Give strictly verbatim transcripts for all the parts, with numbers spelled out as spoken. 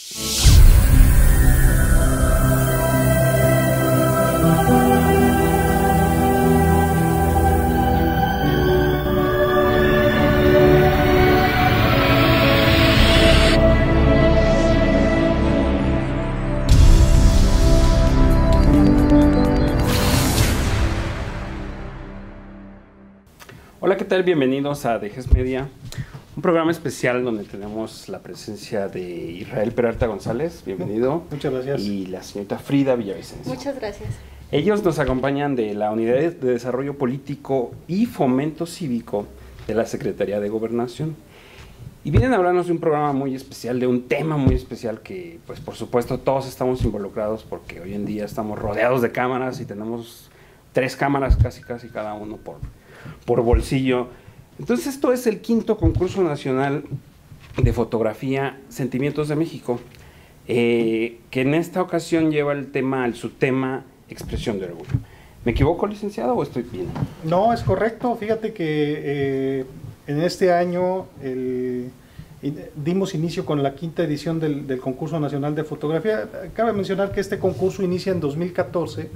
Hola, ¿qué tal? Bienvenidos a Dejes Media, un programa especial donde tenemos la presencia de Israel Peralta González, bienvenido. Muchas gracias. Y la señorita Frida Villavicencio. Muchas gracias. Ellos nos acompañan de la Unidad de Desarrollo Político y Fomento Cívico de la Secretaría de Gobernación. Y vienen a hablarnos de un programa muy especial, de un tema muy especial que, pues por supuesto, todos estamos involucrados porque hoy en día estamos rodeados de cámaras y tenemos tres cámaras casi, casi cada uno por... por bolsillo. Entonces esto es el quinto concurso nacional de fotografía Sentimientos de México, eh, que en esta ocasión lleva el tema, el subtema Expresión de Orgullo. ¿Me equivoco, licenciado, o estoy bien? No, es correcto. Fíjate que eh, en este año el, dimos inicio con la quinta edición del, del concurso nacional de fotografía. Cabe mencionar que este concurso inicia en dos mil catorce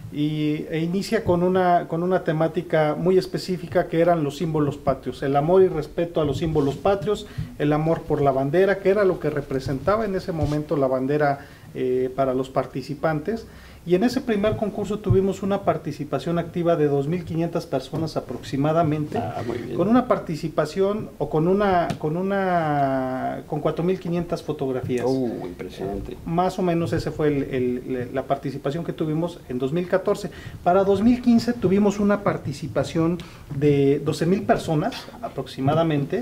y e inicia con una con una temática muy específica que eran los símbolos patrios, el amor y respeto a los símbolos patrios, el amor por la bandera, que era lo que representaba en ese momento la bandera eh, para los participantes. Y en ese primer concurso tuvimos una participación activa de dos mil quinientas personas aproximadamente, ah, muy bien. Con una participación o con una con una con cuatro mil quinientas fotografías. Uh, impresionante. Más o menos ese fue el, el, la participación que tuvimos en dos mil catorce. Para dos mil quince tuvimos una participación de doce mil personas aproximadamente,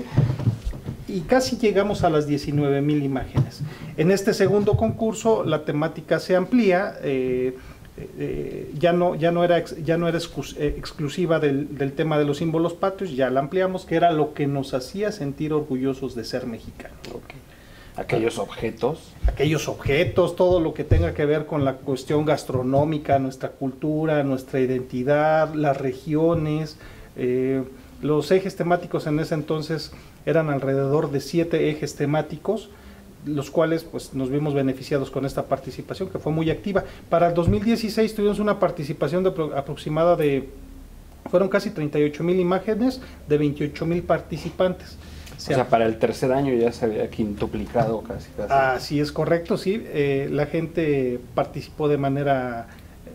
y casi llegamos a las diecinueve mil imágenes. En este segundo concurso la temática se amplía, eh, eh, ya no, ya no era, ex, ya no era exclus, eh, exclusiva del, del tema de los símbolos patrios, ya la ampliamos, que era lo que nos hacía sentir orgullosos de ser mexicanos. Okay. Aquellos objetos. Aquellos objetos, todo lo que tenga que ver con la cuestión gastronómica, nuestra cultura, nuestra identidad, las regiones. eh, Los ejes temáticos en ese entonces eran alrededor de siete ejes temáticos, los cuales pues nos vimos beneficiados con esta participación que fue muy activa. Para el dos mil dieciséis tuvimos una participación de aproximada de, fueron casi treinta y ocho mil imágenes de veintiocho mil participantes. O sea, o sea, para el tercer año ya se había quintuplicado casi. casi. Así es correcto, sí. Eh, la gente participó de manera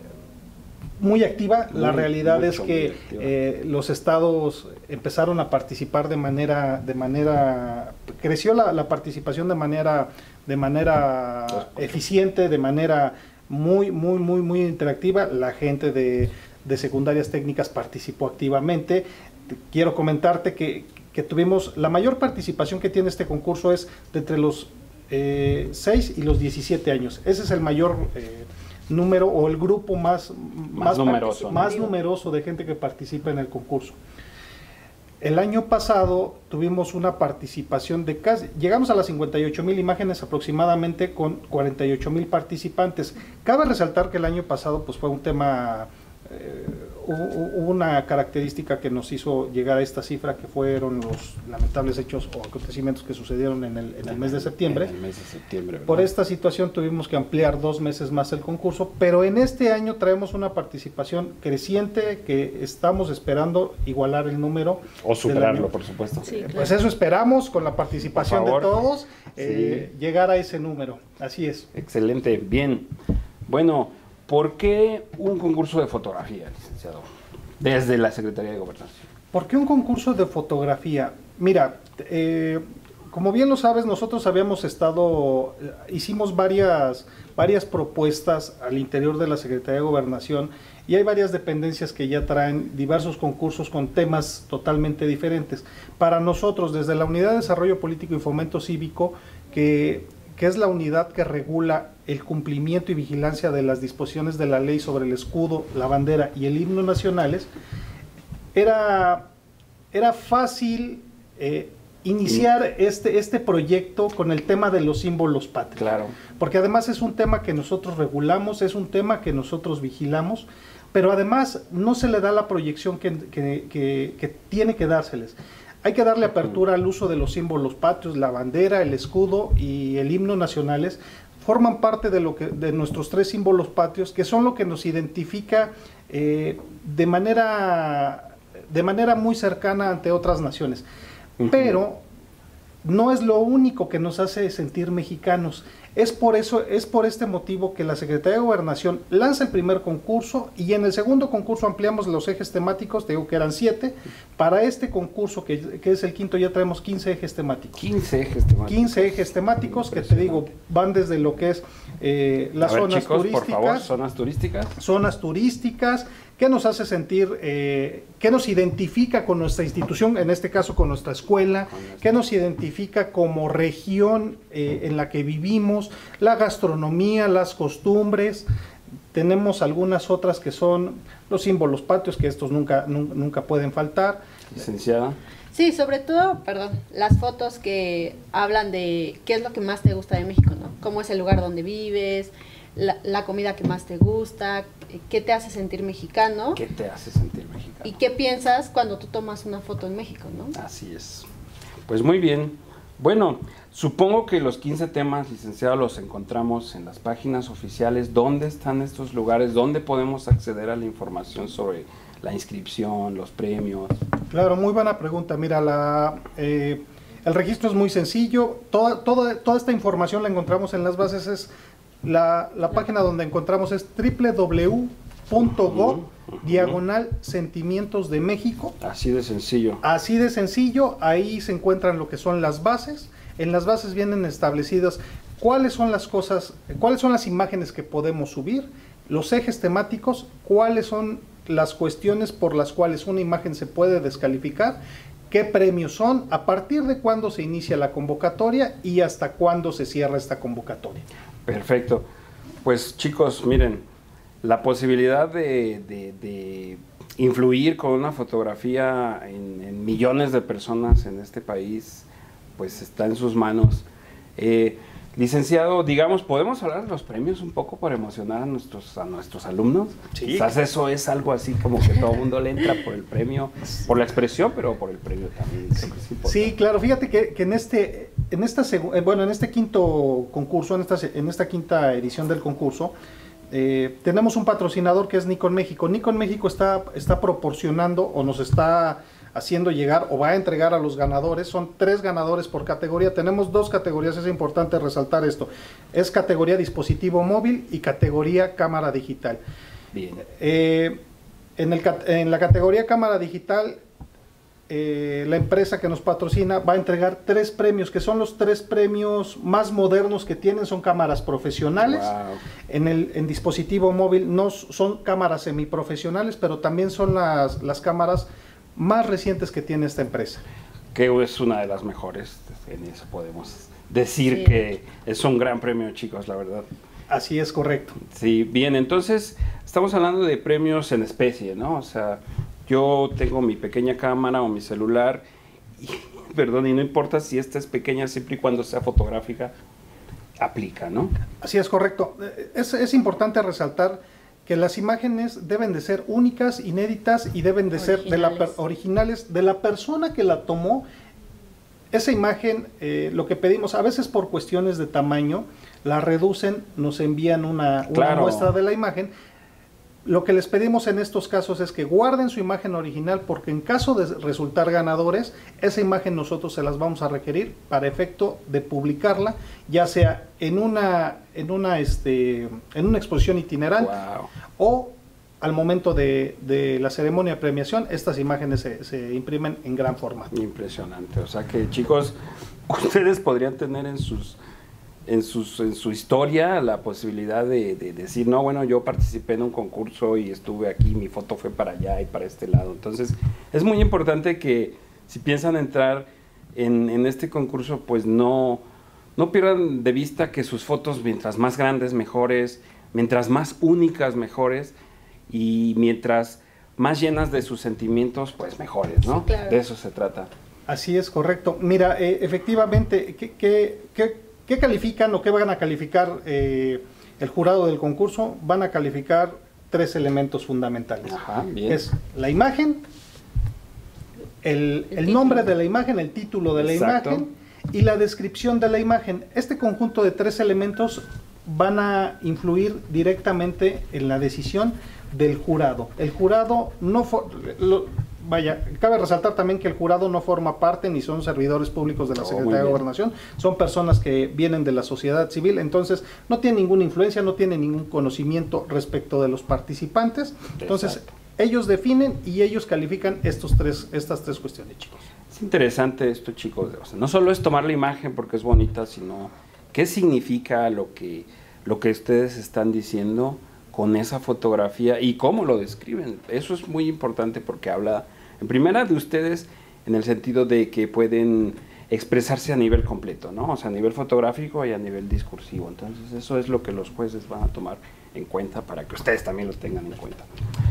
muy activa. La muy, realidad es que eh, los estados empezaron a participar de manera, de manera, creció la, la participación de manera, de manera eficiente, de manera muy, muy, muy, muy interactiva. La gente de, de secundarias técnicas participó activamente. Quiero comentarte que, que tuvimos, la mayor participación que tiene este concurso es de entre los eh, seis y los diecisiete años. Ese es el mayor eh, número o el grupo más, más, más, numeroso, más ¿no? numeroso de gente que participa en el concurso. El año pasado tuvimos una participación de casi, llegamos a las cincuenta y ocho mil imágenes aproximadamente con cuarenta y ocho mil participantes. Cabe resaltar que el año pasado pues fue un tema, eh, hubo una característica que nos hizo llegar a esta cifra, que fueron los lamentables hechos o acontecimientos que sucedieron en el, en el mes de septiembre. En el mes de septiembre, ¿verdad? Por esta situación tuvimos que ampliar dos meses más el concurso, pero en este año traemos una participación creciente que estamos esperando igualar el número. O superarlo, por supuesto. Sí, claro. Pues eso esperamos, con la participación de todos, eh, sí. llegar a ese número. Así es. Excelente, bien. Bueno, ¿por qué un concurso de fotografía, licenciado, desde la Secretaría de Gobernación? ¿Por qué un concurso de fotografía? Mira, eh, como bien lo sabes, nosotros habíamos estado, hicimos varias, varias propuestas al interior de la Secretaría de Gobernación, y hay varias dependencias que ya traen diversos concursos con temas totalmente diferentes. Para nosotros, desde la Unidad de Desarrollo Político y Fomento Cívico, que... que es la unidad que regula el cumplimiento y vigilancia de las disposiciones de la ley sobre el escudo, la bandera y el himno nacionales, era, era fácil eh, iniciar este, este proyecto con el tema de los símbolos patrios. Claro. Porque además es un tema que nosotros regulamos, es un tema que nosotros vigilamos, pero además no se le da la proyección que, que, que, que tiene que dárseles. Hay que darle apertura al uso de los símbolos patrios, la bandera, el escudo y el himno nacionales. Forman parte de, lo que, de nuestros tres símbolos patrios, que son lo que nos identifica eh, de, manera, de manera muy cercana ante otras naciones. Uh-huh. Pero no es lo único que nos hace sentir mexicanos. Es por eso, es por este motivo que la Secretaría de Gobernación lanza el primer concurso y en el segundo concurso ampliamos los ejes temáticos, te digo que eran siete. Para este concurso, que, que es el quinto, ya traemos quince ejes temáticos. quince ejes temáticos. quince ejes temáticos que te digo, van desde lo que es eh, las A ver, zonas chicos, turísticas. por favor, zonas turísticas. Zonas turísticas, que nos hace sentir, eh, que nos identifica con nuestra institución, en este caso con nuestra escuela, que nos identifica como región eh, en la que vivimos, la gastronomía, las costumbres. Tenemos algunas otras que son los símbolos patrios, que estos nunca, nunca, nunca pueden faltar. Licenciada. Sí, sobre todo, perdón, las fotos que hablan de qué es lo que más te gusta de México, ¿no? Cómo es el lugar donde vives, la, la comida que más te gusta, qué te hace sentir mexicano. ¿Qué te hace sentir mexicano? Y qué piensas cuando tú tomas una foto en México, ¿no? Así es. Pues muy bien. Bueno, supongo que los quince temas, licenciado, los encontramos en las páginas oficiales. ¿Dónde están estos lugares? ¿Dónde podemos acceder a la información sobre la inscripción, los premios? Claro, muy buena pregunta. Mira, la, eh, el registro es muy sencillo. Toda, toda, toda esta información la encontramos en las bases. Es la, la página donde encontramos es doble u doble u doble u punto gob uh-huh. diagonal sentimientos de México. Así de sencillo. Así de sencillo. Ahí se encuentran lo que son las bases. En las bases vienen establecidas cuáles son las cosas, cuáles son las imágenes que podemos subir, los ejes temáticos, cuáles son las cuestiones por las cuales una imagen se puede descalificar, qué premios son, a partir de cuándo se inicia la convocatoria y hasta cuándo se cierra esta convocatoria. Perfecto. Pues chicos, miren, la posibilidad de, de, de influir con una fotografía en, en millones de personas en este país, pues está en sus manos. Eh, Licenciado, digamos, ¿podemos hablar de los premios un poco para emocionar a nuestros, a nuestros alumnos? Sí. Quizás eso es algo así como que todo el mundo le entra por el premio, por la expresión, pero por el premio también. Creo que es importante. Sí, claro, fíjate que, que en este, en esta eh, bueno, en este quinto concurso, en esta, en esta quinta edición del concurso, eh, tenemos un patrocinador que es Nikon México. Nikon México está, está proporcionando o nos está haciendo llegar o va a entregar a los ganadores, son tres ganadores por categoría, tenemos dos categorías, es importante resaltar esto, es categoría dispositivo móvil y categoría cámara digital. Bien. Eh, en, el, en la categoría cámara digital, eh, la empresa que nos patrocina va a entregar tres premios, que son los tres premios más modernos que tienen, son cámaras profesionales. Wow. En el en dispositivo móvil no son cámaras semiprofesionales, pero también son las, las cámaras más recientes que tiene esta empresa. Que es una de las mejores, en eso podemos decir Sí. que es un gran premio, chicos, la verdad. Así es, correcto. Sí, bien, entonces estamos hablando de premios en especie, ¿no? O sea, yo tengo mi pequeña cámara o mi celular, y, perdón, y no importa si esta es pequeña, siempre y cuando sea fotográfica, aplica, ¿no? Así es, correcto. Es, es importante resaltar que las imágenes deben de ser únicas, inéditas y deben de ser de la, originales de la persona que la tomó. Esa imagen, eh, lo que pedimos, a veces por cuestiones de tamaño, la reducen, nos envían una, una Claro. muestra de la imagen. Lo que les pedimos en estos casos es que guarden su imagen original, porque en caso de resultar ganadores, esa imagen nosotros se las vamos a requerir para efecto de publicarla, ya sea en una, en una, este, en una exposición itinerante. Wow. O al momento de, de la ceremonia de premiación, estas imágenes se, se imprimen en gran formato. Impresionante. O sea que, chicos, ustedes podrían tener en sus en sus en su historia la posibilidad de, de decir, no, bueno, yo participé en un concurso y estuve aquí, mi foto fue para allá y para este lado. Entonces, es muy importante que si piensan entrar en, en este concurso, pues no, no pierdan de vista que sus fotos, mientras más grandes, mejores, mientras más únicas, mejores, y mientras más llenas de sus sentimientos, pues mejores, ¿no? Sí, claro. De eso se trata. Así es, correcto. Mira, eh, efectivamente, ¿qué, qué, qué, qué califican o qué van a calificar eh, el jurado del concurso? Van a calificar tres elementos fundamentales. Ajá, bien. Es la imagen, el, El el nombre de la imagen, el título de la Exacto. imagen y la descripción de la imagen. Este conjunto de tres elementos van a influir directamente en la decisión del jurado. El jurado no... For, lo, vaya, cabe resaltar también que el jurado no forma parte ni son servidores públicos de la Oh, Secretaría de Gobernación, son personas que vienen de la sociedad civil, entonces no tienen ninguna influencia, no tienen ningún conocimiento respecto de los participantes. Entonces, Exacto. ellos definen y ellos califican estos tres, estas tres cuestiones, chicos. Es interesante esto, chicos. O sea, no solo es tomar la imagen porque es bonita, sino qué significa lo que, lo que ustedes están diciendo con esa fotografía y cómo lo describen. Eso es muy importante porque habla, en primera, de ustedes en el sentido de que pueden expresarse a nivel completo, ¿no? O sea, a nivel fotográfico y a nivel discursivo. Entonces, eso es lo que los jueces van a tomar en cuenta para que ustedes también lo tengan en cuenta.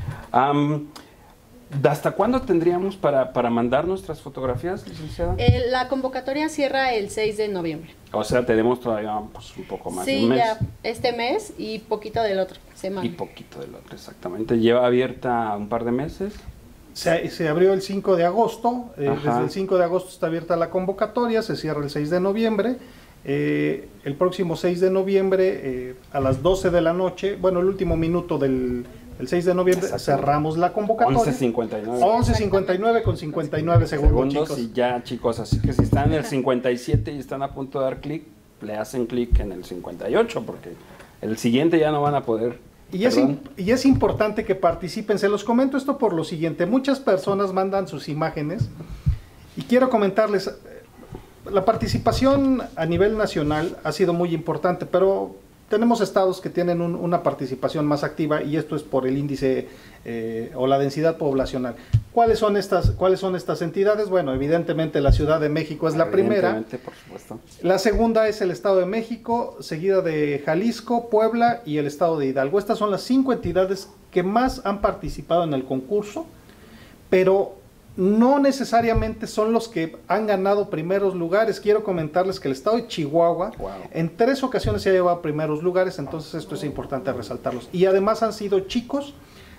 Um, ¿Hasta cuándo tendríamos para, para mandar nuestras fotografías, licenciada? Eh, la convocatoria cierra el seis de noviembre. O sea, tenemos todavía pues, un poco más de Sí, un mes. ya este mes y poquito del otro semana. Y poquito del otro, exactamente. Lleva abierta un par de meses. Se, se abrió el cinco de agosto, eh, Ajá. desde el cinco de agosto está abierta la convocatoria, se cierra el seis de noviembre. Eh, el próximo seis de noviembre eh, a las doce de la noche, bueno, el último minuto del el seis de noviembre cerramos la convocatoria. once cincuenta y nueve. once cincuenta y nueve con cincuenta y nueve segundos, Segundos chicos. y ya, chicos. Así que si están en el cincuenta y siete y están a punto de dar clic, le hacen clic en el cincuenta y ocho porque el siguiente ya no van a poder. Y es, Perdón. y es importante que participen. Se los comento esto por lo siguiente. Muchas personas mandan sus imágenes y quiero comentarles, eh, la participación a nivel nacional ha sido muy importante, pero tenemos estados que tienen un, una participación más activa y esto es por el índice eh, o la densidad poblacional. ¿Cuáles son estas, cuáles son estas entidades? Bueno, evidentemente la Ciudad de México es la primera. Evidentemente, por supuesto. La segunda es el Estado de México, seguida de Jalisco, Puebla y el Estado de Hidalgo. Estas son las cinco entidades que más han participado en el concurso, pero no necesariamente son los que han ganado primeros lugares. Quiero comentarles que el Estado de Chihuahua Wow. en tres ocasiones se ha llevado primeros lugares, entonces esto es importante resaltarlos. Y además han sido chicos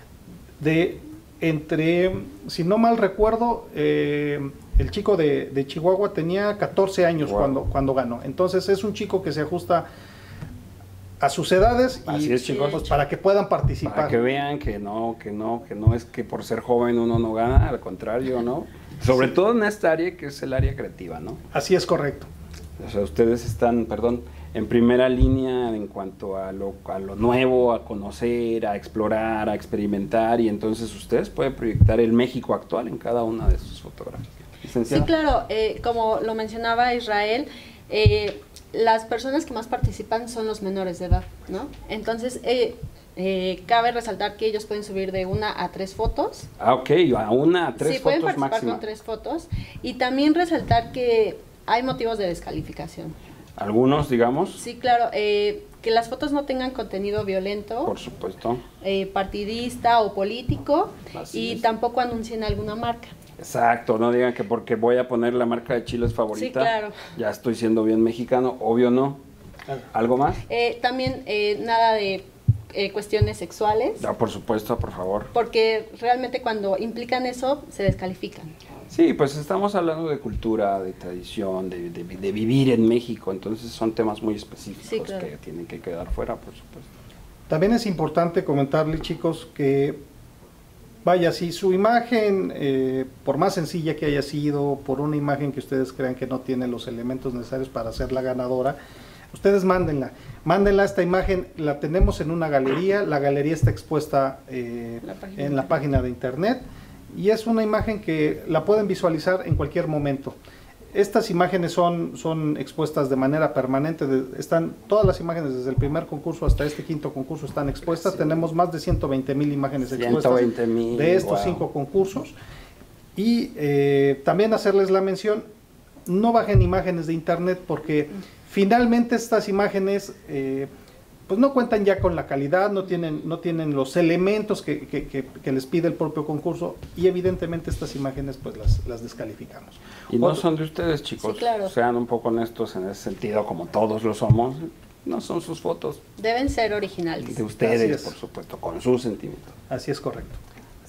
de entre, si no mal recuerdo, eh, el chico de, de Chihuahua tenía catorce años Wow. cuando, cuando ganó. Entonces es un chico que se ajusta a sus edades y Así es, chicos. pues, para que puedan participar. Para que vean que no, que no, que no es que por ser joven uno no gana, al contrario, ¿no? Sobre Sí. todo en esta área que es el área creativa, ¿no? Así es correcto. O sea, ustedes están, perdón, en primera línea en cuanto a lo, a lo nuevo, a conocer, a explorar, a experimentar, y entonces ustedes pueden proyectar el México actual en cada una de sus fotografías. Sí, Licenciada. claro, eh, como lo mencionaba Israel, eh, las personas que más participan son los menores de edad, ¿no? Entonces, eh, eh, cabe resaltar que ellos pueden subir de una a tres fotos. Ah, ok, a una, a tres Sí, pueden fotos participar máxima. con tres fotos. Y también resaltar que hay motivos de descalificación. Algunos, digamos, Sí, claro, eh, que las fotos no tengan contenido violento, por supuesto. eh, partidista o político, Así y es. tampoco anuncien alguna marca. Exacto, no digan que porque voy a poner la marca de chiles favorita, Sí, claro. ya estoy siendo bien mexicano, obvio no. ¿Algo más? Eh, también eh, nada de eh, cuestiones sexuales, Ya, por supuesto, por favor. porque realmente cuando implican eso se descalifican. Sí, pues estamos hablando de cultura, de tradición, de, de- de vivir en México, entonces son temas muy específicos Sí, claro. que tienen que quedar fuera, por supuesto. También es importante comentarles, chicos, que vaya, si su imagen, eh, por más sencilla que haya sido, por una imagen que ustedes crean que no tiene los elementos necesarios para ser la ganadora, ustedes mándenla. Mándenla, esta imagen la tenemos en una galería, la galería está expuesta eh, La página en la de página de internet y es una imagen que la pueden visualizar en cualquier momento. Estas imágenes son, son expuestas de manera permanente, de- están todas las imágenes desde el primer concurso hasta este quinto concurso están expuestas, Sí. tenemos más de ciento veinte mil imágenes expuestas ciento veinte mil, de estos wow. cinco concursos y eh, también hacerles la mención, no bajen imágenes de internet porque finalmente estas imágenes eh, pues no cuentan ya con la calidad, no tienen, no tienen los elementos que, que- que- que les pide el propio concurso y evidentemente estas imágenes pues las, las descalificamos. Y no Otro- son de ustedes, chicos, Sí, claro. sean un poco honestos en ese sentido, como todos lo somos, no son sus fotos, Deben ser originales. de ustedes, Así es. por supuesto, con sus sentimientos. Así es correcto.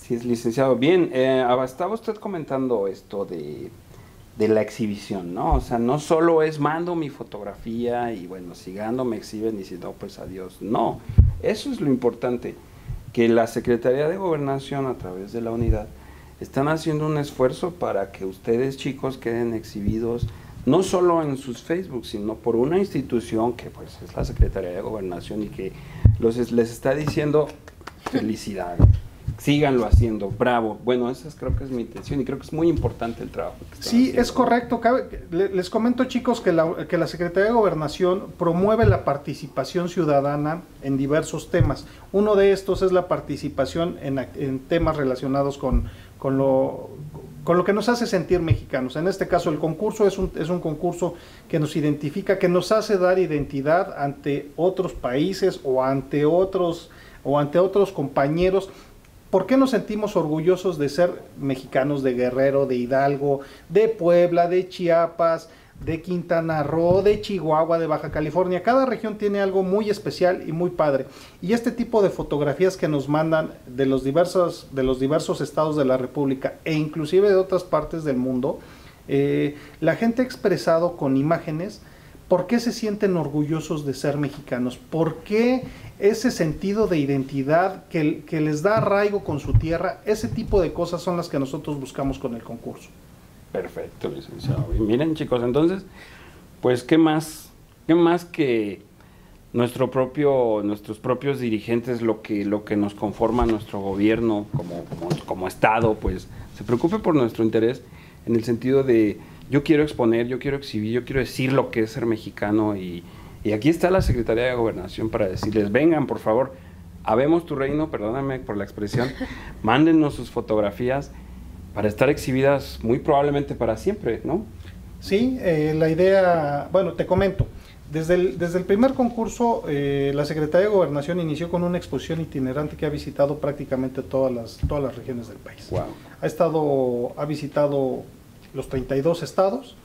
Así es, licenciado. Bien, eh, estaba usted comentando esto de, de la exhibición, ¿no? O sea, no solo es mando mi fotografía y bueno, si gano me exhiben y si no, pues adiós. No, eso es lo importante, que la Secretaría de Gobernación a través de la unidad están haciendo un esfuerzo para que ustedes, chicos, queden exhibidos no solo en sus Facebook, sino por una institución que pues es la Secretaría de Gobernación y que los, les está diciendo felicidades, síganlo haciendo, bravo. Bueno, esa es, creo que es mi intención y creo que es muy importante el trabajo que están Sí, haciendo. es correcto. Cabe- Les comento, chicos, que la, que la Secretaría de Gobernación promueve la participación ciudadana en diversos temas. Uno de estos es la participación en, ac- en temas relacionados con, con, lo, con lo que nos hace sentir mexicanos. En este caso, el concurso es un, es un concurso que nos identifica, que nos hace dar identidad ante otros países o ante otros, o ante otros compañeros. ¿Por qué nos sentimos orgullosos de ser mexicanos de Guerrero, de Hidalgo, de Puebla, de Chiapas, de Quintana Roo, de Chihuahua, de Baja California? Cada región tiene algo muy especial y muy padre. Y este tipo de fotografías que nos mandan de los diversos, de los diversos estados de la República e inclusive de otras partes del mundo, eh, la gente ha expresado con imágenes por qué se sienten orgullosos de ser mexicanos, por qué ese sentido de identidad que, que les da arraigo con su tierra. Ese tipo de cosas son las que nosotros buscamos con el concurso. Perfecto, licenciado. Y miren, chicos, entonces, pues, ¿qué más? ¿Qué más que nuestro propio, nuestros propios dirigentes, lo que, lo que nos conforma nuestro gobierno como, como, como Estado, pues, se preocupe por nuestro interés en el sentido de yo quiero exponer, yo quiero exhibir, yo quiero decir lo que es ser mexicano y, y aquí está la Secretaría de Gobernación para decirles, vengan, por favor, habemos tu reino, perdóname por la expresión, mándennos sus fotografías para estar exhibidas muy probablemente para siempre, ¿no? Sí, eh, la idea, bueno, te comento, desde el, desde el primer concurso, eh, la Secretaría de Gobernación inició con una exposición itinerante que ha visitado prácticamente todas las, todas las regiones del país. Wow. Ha estado, ha visitado los treinta y dos estados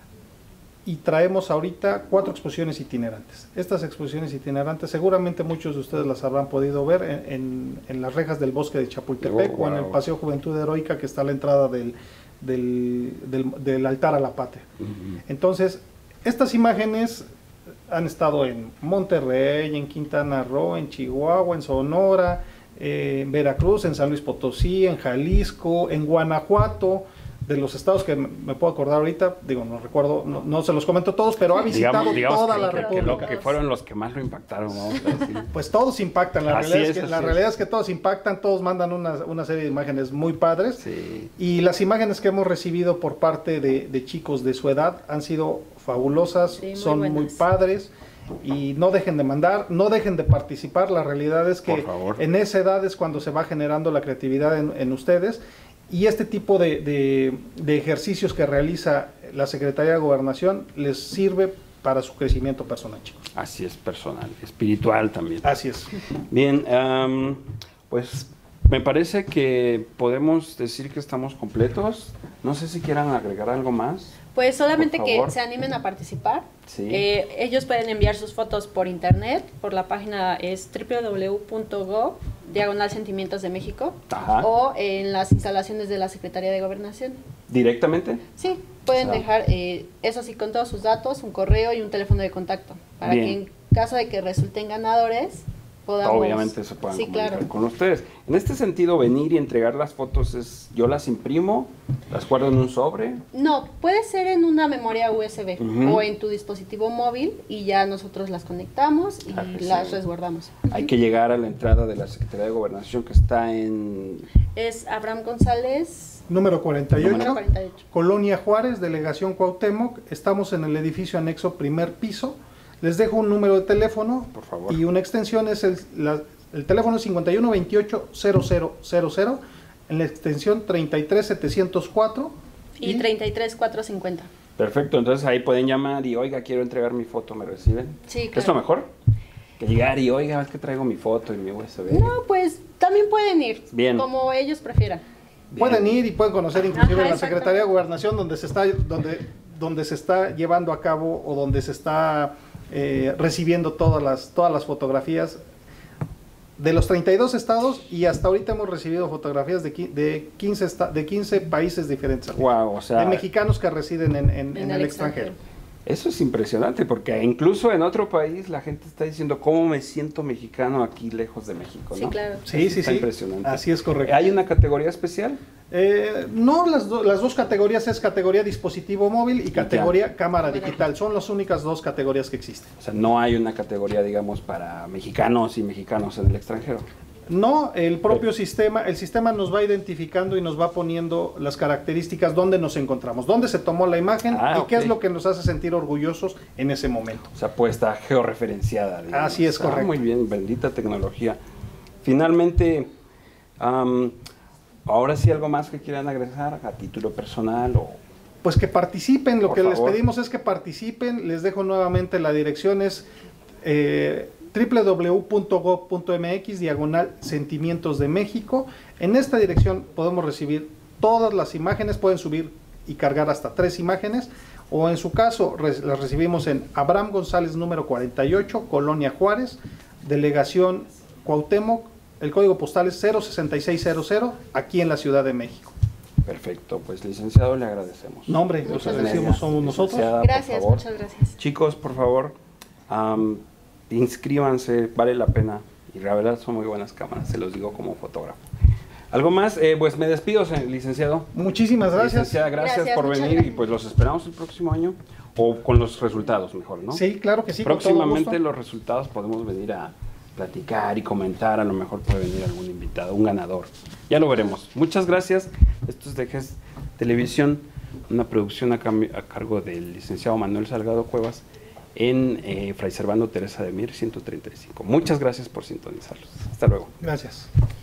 y traemos ahorita cuatro exposiciones itinerantes. Estas exposiciones itinerantes seguramente muchos de ustedes las habrán podido ver en, en, en las rejas del bosque de Chapultepec, oh, wow, o en el Paseo Juventud Heroica que está a la entrada del, del, del, del altar a la patria. Uh-huh. Entonces, estas imágenes han estado en Monterrey, en Quintana Roo, en Chihuahua, en Sonora, eh, en Veracruz, en San Luis Potosí, en Jalisco, en Guanajuato. De los estados que me puedo acordar ahorita, digo, no recuerdo, no, no se los comento todos, pero ha visitado digamos, digamos toda que, la que, República. Que, lo, que fueron los que más lo impactaron, vamos a decir. Pues todos impactan, la, realidad es, es, que, la es. realidad es que todos impactan, todos mandan una, una serie de imágenes muy padres, sí. Y las imágenes que hemos recibido por parte de, de chicos de su edad han sido fabulosas, sí, muy son buenas. Muy padres, y no dejen de mandar, no dejen de participar. La realidad es que en esa edad es cuando se va generando la creatividad en, en ustedes. Y este tipo de, de, de ejercicios que realiza la Secretaría de Gobernación les sirve para su crecimiento personal, chicos. Así es, personal, espiritual también. Así es. Bien, um, pues me parece que podemos decir que estamos completos. No sé si quieran agregar algo más. Pues solamente que se animen a participar. Sí. Eh, ellos pueden enviar sus fotos por internet, por la página es doble u doble u doble u punto gov diagonal Sentimientos de México. Ajá. O en las instalaciones de la Secretaría de Gobernación. ¿Directamente? Sí, pueden o sea, dejar, eh, eso sí, con todos sus datos, un correo y un teléfono de contacto, para bien. que en caso de que resulten ganadores, podamos... Obviamente se puedan sí, comunicar claro. con ustedes. En este sentido, venir y entregar las fotos es, yo las imprimo, las guardo en un sobre. No, puede ser en una memoria U S B Uh-huh. o en tu dispositivo móvil y ya nosotros las conectamos y Ah, las sí. resguardamos. Hay que llegar a la entrada de la Secretaría de Gobernación que está en... Es Abraham González, Número cuarenta y ocho, número cuarenta y ocho. Colonia Juárez, Delegación Cuauhtémoc. Estamos en el edificio anexo primer piso. Les dejo un número de teléfono, por favor, y una extensión es el, la, el teléfono es cincuenta y uno veintiocho cero cero cero cero, en la extensión treinta y tres setecientos cuatro y, y treinta y tres cuatrocientos cincuenta. Perfecto, entonces ahí pueden llamar y oiga, quiero entregar mi foto, ¿me reciben? Sí, claro. ¿Es lo mejor? Que llegar y oiga, es que traigo mi foto y mi U S B. No, pues también pueden ir, bien, como ellos prefieran. Bien. Pueden ir y pueden conocer inclusive Ajá, la Secretaría de Gobernación donde se está donde donde se está llevando a cabo o donde se está eh, recibiendo todas las todas las fotografías. de los treinta y dos estados, y hasta ahorita hemos recibido fotografías de, de, quince, de quince países diferentes. Wow, o sea, de mexicanos que residen en, en, en en el el extranjero. extranjero. Eso es impresionante, porque incluso en otro país la gente está diciendo cómo me siento mexicano aquí lejos de México, ¿no? Sí, claro. Sí, sí, Está sí. impresionante. Así es correcto. ¿Hay una categoría especial? Eh, no, las, do, las dos categorías es categoría dispositivo móvil y categoría Ya. cámara digital. Son las únicas dos categorías que existen. O sea, no hay una categoría, digamos, para mexicanos y mexicanos en el extranjero. No, el propio sistema, el sistema nos va identificando y nos va poniendo las características donde nos encontramos, dónde se tomó la imagen Ah, y ok. qué es lo que nos hace sentir orgullosos en ese momento. O sea, pues está georreferenciada. digamos. Así es, Ah, correcto. muy bien, bendita tecnología. Finalmente, am, ahora sí algo más que quieran agregar a título personal o... Pues que participen, lo Por que les favor. pedimos es que participen, les dejo nuevamente la dirección, es eh, doble u doble u doble u punto gob punto eme equis diagonal sentimientos de México. En esta dirección podemos recibir todas las imágenes, pueden subir y cargar hasta tres imágenes, o en su caso re- las recibimos en Abraham González número cuarenta y ocho, Colonia Juárez, delegación Cuauhtémoc, el código postal es cero sesenta y seis cero cero, aquí en la Ciudad de México. Perfecto, pues licenciado, le agradecemos. No, hombre, los Muchas agradecemos gracias. somos nosotros. Licenciada, por Gracias, favor. muchas gracias. Chicos, por favor, am, inscríbanse, vale la pena. Y la verdad son muy buenas cámaras, se los digo como fotógrafo. ¿Algo más? Eh, pues me despido, se- licenciado. Muchísimas gracias. Licenciada, gracias, Gracias, por muchas venir gracias. y pues los esperamos el próximo año o con los resultados mejor, ¿no? Sí, claro que sí. con todo Próximamente gusto. los resultados podemos venir a platicar y comentar, a lo mejor puede venir algún invitado, un ganador. Ya lo veremos. Muchas gracias. Esto es de G E S Televisión, una producción a, cambio- a cargo del licenciado Manuel Salgado Cuevas en eh, Fray Servando Teresa de Mier ciento treinta y cinco. Muchas gracias por sintonizarlos. Hasta luego. Gracias.